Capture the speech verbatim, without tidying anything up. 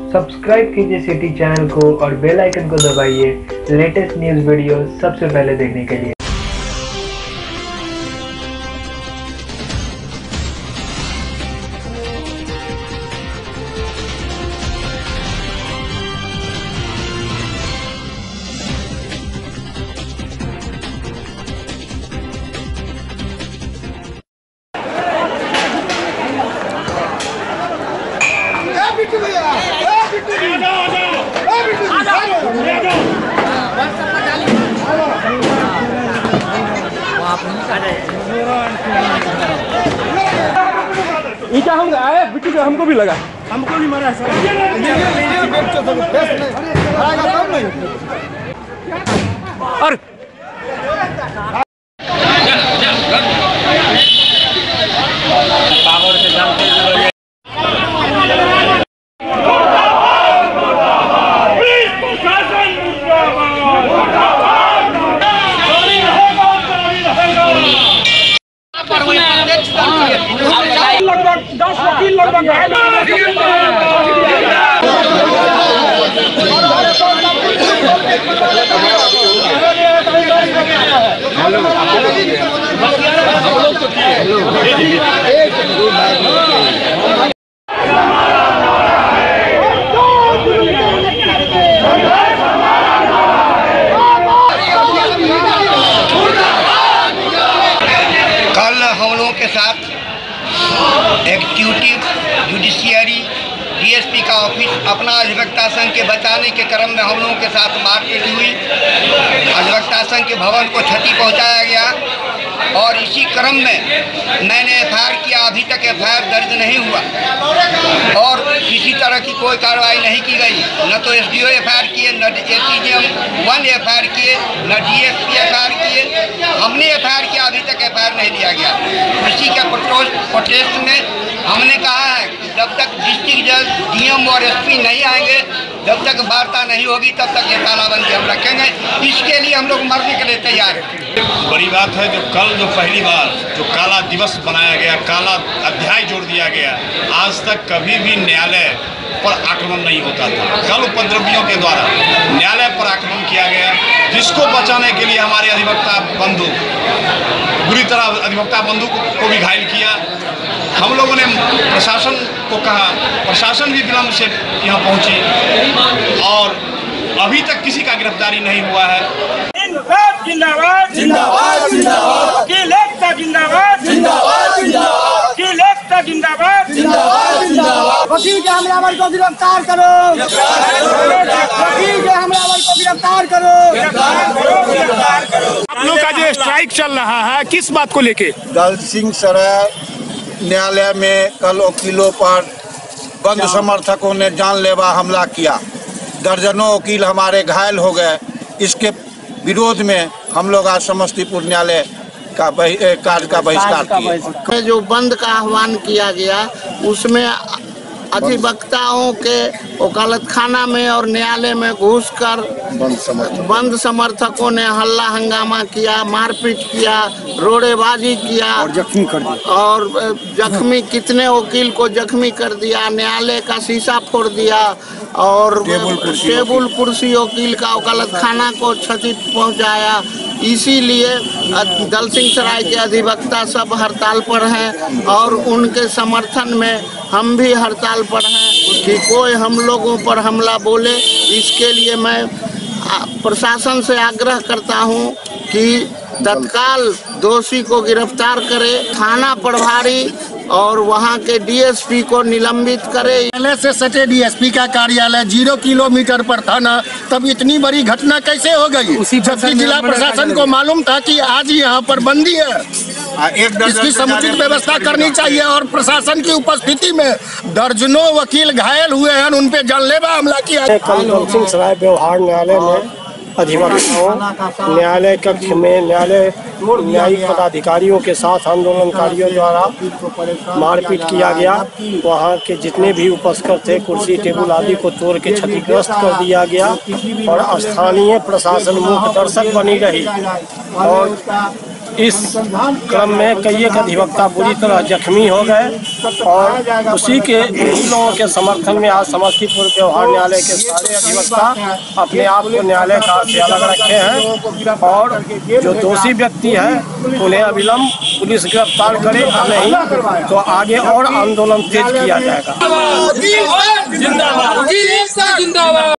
Subscribe कीजिए city channel को और बेल आइकन को दबाइए लेटेस्ट न्यूज़ वीडियो सबसे पहले देखने के लिए। ईटा हम आए बिट्टू को हमको भी लगा, हमको भी मारा सर। और लगभग दस वकील लगभग कल हम लोगों के साथ एग्जीक्यूटिव जुडिशियरी डीएसपी का ऑफिस अपना अधिवक्ता संघ के बचाने के क्रम में हम लोगों के साथ मारपीट हुई। अधिवक्ता संघ के भवन को क्षति पहुंचाया गया और इसी क्रम में मैंने एफ आई आर किया। अभी तक एफ आई आर दर्ज नहीं हुआ और किसी तरह की कोई कार्रवाई नहीं की गई। न तो S D O F I R किए, न A C G M one F I R किए, न D S P F I R किए। हमने एफ आई आर किया, अभी तक एफ आई आर नहीं लिया गया। इसी के प्रोटेस्ट में हमने कहा है कि जब तक डिस्ट्रिक्ट जज, डी एम और एस पी नहीं आएंगे, जब तक वार्ता नहीं होगी, तब तक ये तालाबंदी हम रखेंगे। इसके लिए हम लोग मरने के लिए तैयार हैं। बड़ी बात है जो कल जो पहली बार जो काला दिवस बनाया गया, काला अध्याय जोड़ दिया गया। आज तक कभी भी न्यायालय पर आक्रमण नहीं होता था। कल उपद्रवियों के द्वारा न्यायालय पर आक्रमण किया गया, जिसको बचाने के लिए हमारे अधिवक्ता बंधु बुरी तरह अधिवक्ता बंधु को भी घायल किया। हम लोगों ने प्रशासन को कहा, प्रशासन भी विलम्ब से यहाँ पहुंची और अभी तक किसी का गिरफ्तारी नहीं हुआ है। जिंदाबाद जिंदाबाद जिंदाबाद जिंदाबाद जिंदाबाद जिंदाबाद जिंदाबाद जिंदाबाद। वकील के हमलावर को गिरफ्तार करो, वकील के हमलावर को गिरफ्तार करो। आप लोग का जो स्ट्राइक चल रहा है किस बात को लेके? दलसिंह सराय न्यायालय में कल वकीलों पर बंद समर्थकों ने जानलेवा हमला किया। दर्जनों वकील हमारे घायल हो गए। इसके विरोध में हम लोग आज समस्तीपुर न्यायालय का कार्य का बहिष्कार किए। जो बंद का आह्वान किया गया उसमें अधिवक्ताओं के वकालत खाना में और न्यायालय में घुसकर बंद समर्थक बंद समर्थकों ने हल्ला हंगामा किया, मारपीट किया, रोड़ेबाजी किया और जख्मी कर दिया और जख्मी कितने वकील को जख्मी कर दिया, न्यायालय का शीशा फोड़ दिया और टेबुल कुर्सी वकील का वकालत खाना को क्षति पहुंचाया। इसीलिए दलसिंह सराय के अधिवक्ता सब हड़ताल पर हैं और उनके समर्थन में हम भी हड़ताल पर हैं कि कोई हम लोगों पर हमला बोले। इसके लिए मैं प्रशासन से आग्रह करता हूं कि तत्काल दोषी को गिरफ्तार करे, थाना प्रभारी और वहां के डी एस पी को निलंबित करे। पहले से सटे डी एस पी का कार्यालय जीरो किलोमीटर पर था ना, तब इतनी बड़ी घटना कैसे हो गई? जबकि जिला प्रशासन को मालूम था कि आज यहाँ पर बंदी है। इसकी समुचित व्यवस्था करनी चाहिए और प्रशासन की उपस्थिति में दर्जनों वकील घायल हुए हैं, उन पे जानलेवा हमला किया। कल दलसिंह सराय व्यवहार न्यायालय में अधिवक्ताओं न्यायालय कक्ष में न्यायालय न्यायिक पदाधिकारियों के साथ आंदोलनकारियों द्वारा मारपीट किया गया। वहां के जितने भी उपस्कर थे कुर्सी टेबल आदि को तोड़ के क्षतिग्रस्त कर दिया गया और स्थानीय प्रशासन मूक दर्शक बनी रही और इस क्रम में कई एक अधिवक्ता बुरी तरह जख्मी हो गए और उसी के लोगों के समर्थन में आज समस्तीपुर व्यवहार न्यायालय के सारे अधिवक्ता अपने आप को न्यायालय का से अलग रखे हैं और जो दोषी व्यक्ति है उन्हें अविलंब पुलिस गिरफ्तार करे और नहीं तो आगे और आंदोलन तेज किया जाएगा।